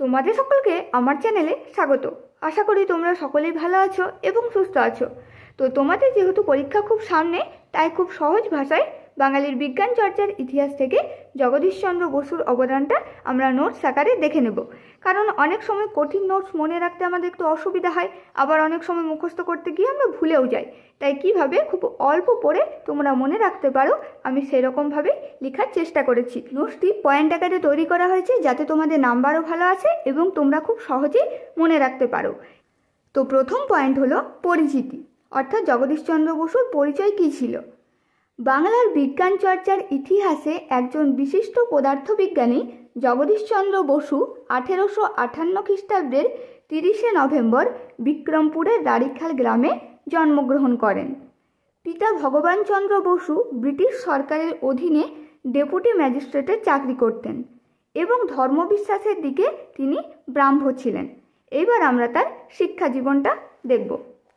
তোমাদের সকলকে আমার চ্যানেলে স্বাগত। আশা করি তোমরা সকলেই ভালো আছো এবং সুস্থ আছো। তো তোমাদের যেহেতু পরীক্ষা খুব সামনে, তাই খুব সহজ ভাষায় বাঙালির বিজ্ঞান চর্চার ইতিহাস থেকে জগদীশচন্দ্র বসুর অবদানটা আমরা নোটস আকারে দেখে নেব। কারণ অনেক সময় কঠিন নোটস মনে রাখতে আমাদের একটু অসুবিধা হয়, আবার অনেক সময় মুখস্থ করতে গিয়ে আমরা ভুলেও যাই। তাই কিভাবে খুব অল্প পড়ে তোমরা মনে রাখতে পারো, আমি সেরকমভাবে লেখার চেষ্টা করেছি। নোটসটি পয়েন্ট আকারে তৈরি করা হয়েছে যাতে তোমাদের নাম্বারও ভালো আছে এবং তোমরা খুব সহজেই মনে রাখতে পারো। তো প্রথম পয়েন্ট হলো পরিচিতি, অর্থাৎ জগদীশচন্দ্র বসুর পরিচয় কী ছিল। বাংলার বিজ্ঞান চর্চার ইতিহাসে একজন বিশিষ্ট পদার্থবিজ্ঞানী জগদীশচন্দ্র বসু 1858 খ্রিস্টাব্দের 30শে নভেম্বর বিক্রমপুরের রাড়িখাল গ্রামে জন্মগ্রহণ করেন। পিতা ভগবানচন্দ্র বসু ব্রিটিশ সরকারের অধীনে ডেপুটি ম্যাজিস্ট্রেটের চাকরি করতেন এবং ধর্মবিশ্বাসের দিকে তিনি ব্রাহ্ম ছিলেন। এবার আমরা তার শিক্ষা জীবনটা দেখব।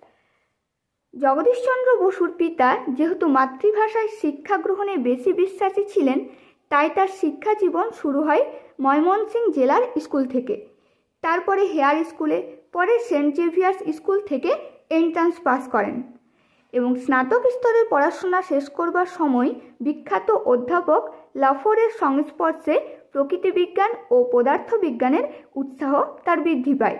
জগদীশচন্দ্র বসুর পিতা যেহেতু মাতৃভাষায় শিক্ষা গ্রহণে বেশি বিশ্বাসী ছিলেন, তাই তার শিক্ষা জীবন শুরু হয় ময়মনসিংহ জেলার স্কুল থেকে। তারপরে হেয়ার স্কুলে, পরে সেন্ট জেভিয়ার্স স্কুল থেকে এন্ট্রান্স পাস করেন এবং স্নাতক স্তরের পড়াশোনা শেষ করবার সময় বিখ্যাত অধ্যাপক লাফোরের সংস্পর্শে প্রকৃতিবিজ্ঞান ও পদার্থবিজ্ঞানের উৎসাহ তার বৃদ্ধি পায়।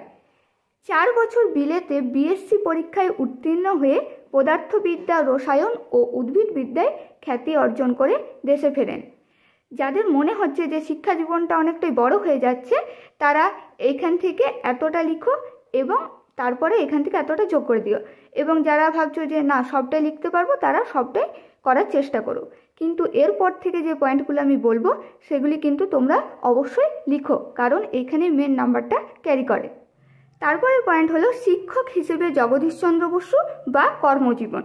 4 বছর বিলেতে বিএসসি পরীক্ষায় উত্তীর্ণ হয়ে পদার্থবিদ্যা, রসায়ন ও উদ্ভিদবিদ্যায় খ্যাতি অর্জন করে দেশে ফেরেন। যাদের মনে হচ্ছে যে শিক্ষা জীবনটা অনেকটাই বড় হয়ে যাচ্ছে, তারা এইখান থেকে এতটা লিখো এবং তারপরে এখান থেকে এতটা যোগ করে দিও, এবং যারা ভাবছো যে না সবটাই লিখতে পারবো, তারা সবটাই করার চেষ্টা করো। কিন্তু এরপর থেকে যে পয়েন্টগুলো আমি বলবো সেগুলি কিন্তু তোমরা অবশ্যই লিখো, কারণ এইখানে মেন নাম্বারটা ক্যারি করে। তারপরের পয়েন্ট হলো শিক্ষক হিসেবে জগদীশচন্দ্র বসু বা কর্মজীবন।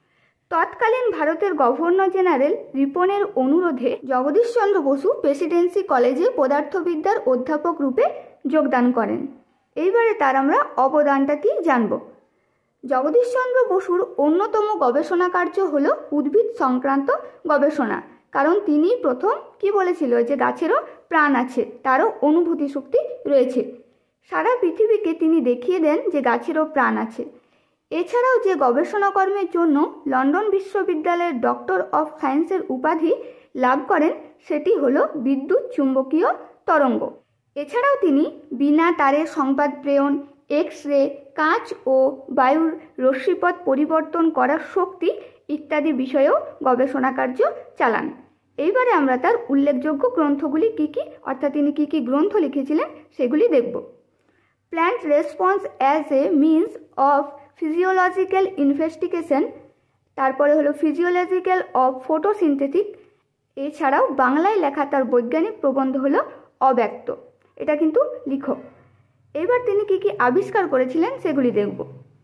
তৎকালীন ভারতের গভর্নর জেনারেল রিপনের অনুরোধে জগদীশচন্দ্র বসু প্রেসিডেন্সি কলেজে পদার্থবিদ্যার অধ্যাপক রূপে যোগদান করেন। এইবারে তার আমরা অবদানটা কি জানব। জগদীশচন্দ্র বসুর অন্যতম গবেষণা কার্য হল উদ্ভিদ সংক্রান্ত গবেষণা, কারণ তিনি প্রথম কি বলেছিল যে গাছেরও প্রাণ আছে, তারও অনুভূতি শক্তি রয়েছে। সারা পৃথিবীকে তিনি দেখিয়ে দেন যে গাছেরও প্রাণ আছে। এছাড়াও যে গবেষণা কর্মের জন্য লন্ডন বিশ্ববিদ্যালয়ের ডক্টর অফ সায়েন্সের উপাধি লাভ করেন, সেটি হলো বিদ্যুৎ চুম্বকীয় তরঙ্গ। এছাড়াও তিনি বিনা তারে সংবাদ প্রেরণ, এক্স রে, কাঁচ ও বায়ুর রশ্মিপথ পরিবর্তন করার শক্তি ইত্যাদি বিষয়েও গবেষণা কার্য চালান। এইবারে আমরা তার উল্লেখযোগ্য গ্রন্থগুলি কী কী, অর্থাৎ তিনি কী কী গ্রন্থ লিখেছিলেন সেগুলি দেখব। Plant response as a means of physiological investigation, তারপরে হলো ফিজিওলজিক্যাল অফ ফটোসিনথেটিক। এছাড়াও বাংলায় লেখা তার বৈজ্ঞানিক প্রবন্ধ হলো অব্যক্ত। এটা কিন্তু লিখো। এবার তিনি কী কী আবিষ্কার করেছিলেন সেগুলি দেখব।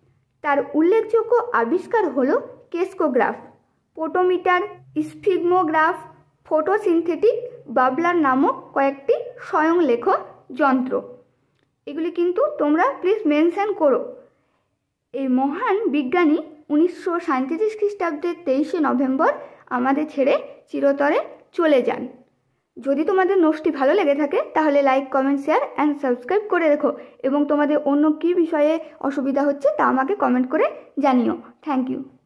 তার উল্লেখযোগ্য আবিষ্কার হলো crescograph, potometer, sphygmograph, photosynthetic bubbler নামক কয়েকটি স্বয়ংলেখ যন্ত্র। এগুলি কিন্তু তোমরা প্লিজ মেনশন করো। এই মহান বিজ্ঞানী 1937 খ্রিস্টাব্দের 23শে নভেম্বর আমাদের ছেড়ে চিরতরে চলে যান। যদি তোমাদের নোটসটি ভালো লেগে থাকে তাহলে like, comment, share and subscribe করে রেখো, এবং তোমাদের অন্য কী বিষয়ে অসুবিধা হচ্ছে তা আমাকে কমেন্ট করে জানিও। Thank you.